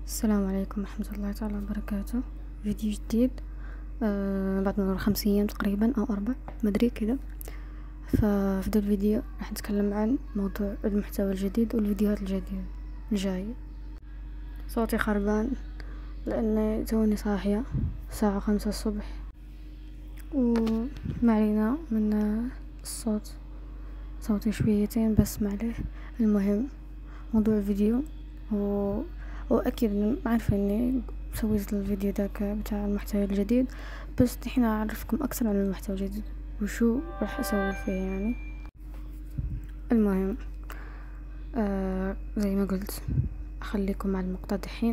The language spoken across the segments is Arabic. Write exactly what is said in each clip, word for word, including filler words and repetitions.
السلام عليكم ورحمة الله تعالى وبركاته. فيديو جديد آه بعد مرة خمس أيام تقريبا أو أربع مدري كذا. ففي ده الفيديو راح نتكلم عن موضوع المحتوى الجديد والفيديوهات الجديدة الجاية. صوتي خربان لأن توني صاحية الساعة خمسة الصبح، وما علينا من الصوت، صوتي شويتين بس معليه. المهم موضوع الفيديو هو واكيد عارفه اني سويت الفيديو داك بتاع المحتوى الجديد، بس نحن اعرفكم اكثر عن المحتوى الجديد وشو راح اسوي فيه يعني. المهم آه زي ما قلت اخليكم مع المقطع دحين.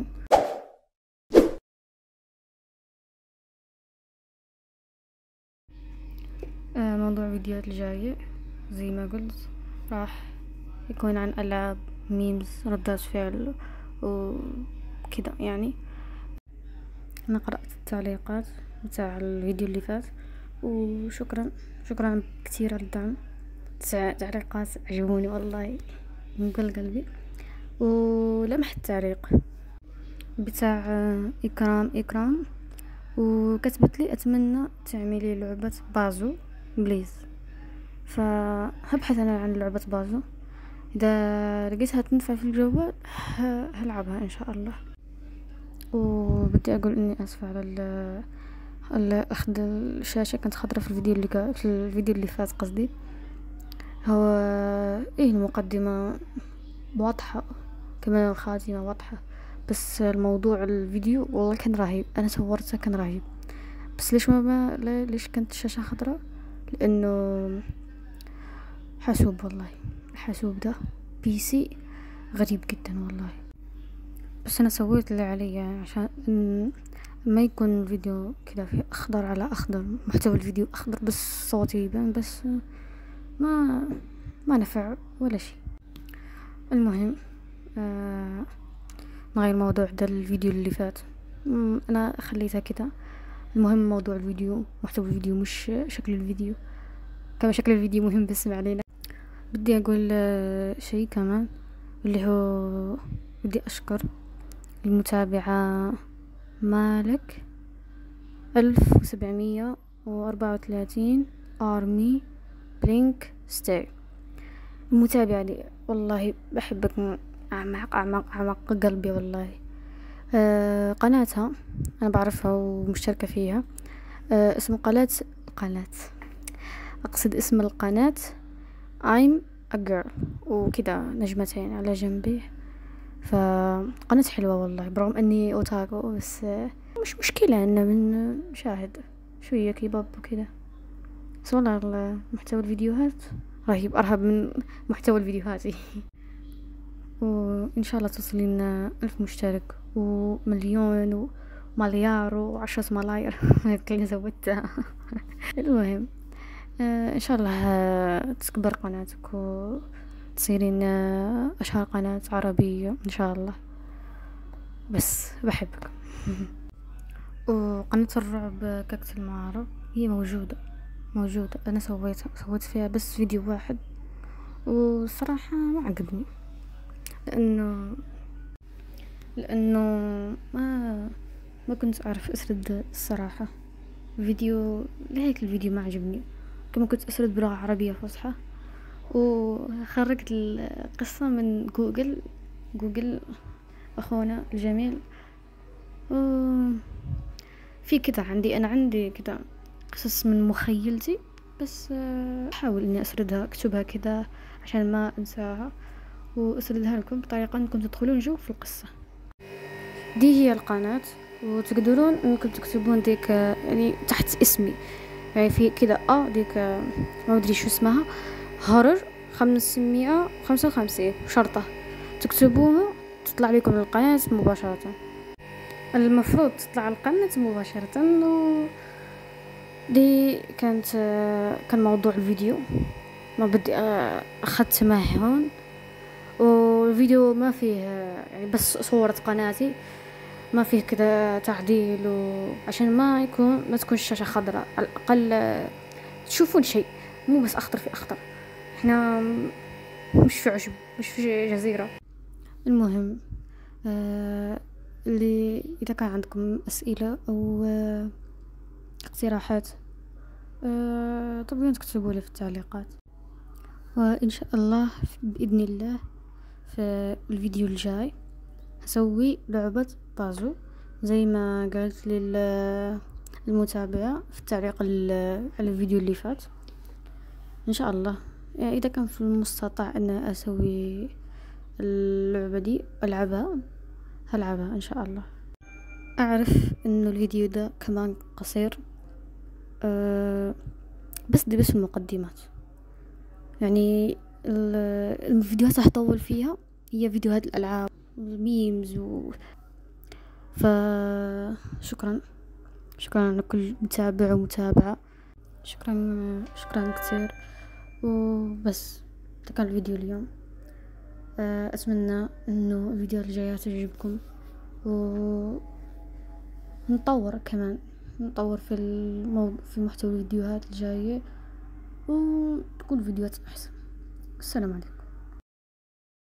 آه موضوع الفيديوهات الجاية زي ما قلت راح يكون عن العاب، ميمز، ردات فعل وكذا يعني. انا قرأت التعليقات بتاع الفيديو اللي فات وشكرا شكرا كثير على الدعم. تسع تعليقات عجبوني والله من كل قلبي. ولمحت تعليق بتاع إكرام إكرام وكتبت لي أتمنى تعملي لعبة بازو بليز. فهبحث أنا عن لعبة بازو، إذا لقيتها تنفع في الجوال هلعبها إن شاء الله. وبدي أقول إني آسفة على ال أخذ الشاشة كانت خضرة في الفيديو اللي في الفيديو اللي فات قصدي. هو إيه المقدمة واضحة كمان الخاتمة واضحة، بس الموضوع الفيديو والله كان رهيب. أنا صورته كان رهيب، بس ليش ما, ما ليش كانت الشاشة خضراء؟ لأنه حاسوب، والله الحاسوب ده بي سي غريب جدا والله. بس أنا سويت اللي علي عشان ما يكون الفيديو كذا في أخضر على أخضر، محتوى الفيديو أخضر بس صوتي يبان، بس ما ما نفع ولا شيء. المهم آه نغير موضوع ده الفيديو اللي فات، أنا خليتها كده. المهم موضوع الفيديو، محتوى الفيديو مش شكل الفيديو. كما شكل الفيديو مهم بس ما علينا. بدي أقول آه شيء كمان، اللي هو بدي أشكر المتابعة مالك ألف وسبعمية وأربعة وثلاثين آرمي بلينك ستاي. المتابعة دي والله بحبك من أعماق أعماق أعماق قلبي والله. آه قناتها أنا بعرفها ومشتركة فيها. آه اسم قناة قناة أقصد اسم القناة I'm a girl وكذا نجمتين على جنبي. فقناة حلوة والله برغم أني أوتاكو، بس آه مش مشكلة أن من شاهد شوية كيبوب وكذا. بس والله محتوى الفيديوهات رهيب، أرهب من محتوى الفيديوهات. وإن شاء الله توصلين ألف مشترك ومليون ومليار وعشرة ملاير كلي زودتها. المهم آه إن شاء الله تكبر قناتك وتصيرين أشهر قناة عربية إن شاء الله. بس بحبك. وقناة الرعب كاكت المعارض هي موجودة موجودة أنا سويتها سويت فيها بس فيديو واحد، والصراحة ما عجبني لأنه لأنه ما ما كنت أعرف أسرد الصراحة فيديو، لهيك الفيديو ما عجبني. كما كنت أسرد بلغة عربية فصحى، وخرجت القصة من جوجل جوجل أخونا الجميل. في كده عندي أنا عندي كده قصص من مخيلتي، بس أحاول إني أسردها أكتبها كده عشان ما أنساها وأسردها لكم بطريقة أنكم تدخلون جو في القصة. دي هي القناة، وتقدرون أنكم تكتبون ديك يعني تحت اسمي يعني في كده اه ديك ما أدري شو اسمها، هورر خمسمية وخمسة وخمسين شرطة، تكتبوها تطلع لكم القناة مباشرة. المفروض تطلع القناة مباشرة. و دي كانت كان موضوع الفيديو، ما بدي أختمه هون. والفيديو ما فيه يعني بس صورة قناتي، ما فيه كذا تعديل، وعشان ما يكون ما تكون الشاشة خضراء على الأقل تشوفون شيء مو بس أخضر في أخضر. احنا مش في عشب، مش في جزيرة. المهم آه اللي اذا كان عندكم اسئله او آه، اقتراحات أه تقدرون تكتبوا لي في التعليقات. وان شاء الله باذن الله في الفيديو الجاي هسوي لعبة بازو زي ما قالت لي المتابعة في التعليق على الفيديو اللي فات. ان شاء الله يعني اذا كان في المستطاع ان اسوي اللعبة دي العبها هلعبها ان شاء الله. اعرف انه الفيديو ده كمان قصير أه بس دي بس المقدمات، يعني الفيديوهات راح اطول فيها هي فيديوهات الالعاب والميمز و... فشكرا شكرا لكل متابع ومتابعة، شكرا شكرا كثير. وبس ده كان الفيديو اليوم. اتمنى انه الفيديو الجاية تعجبكم ونطور كمان نطور في الموضوع في محتوى الفيديوهات الجاية وتكون فيديوهات احسن. السلام عليكم.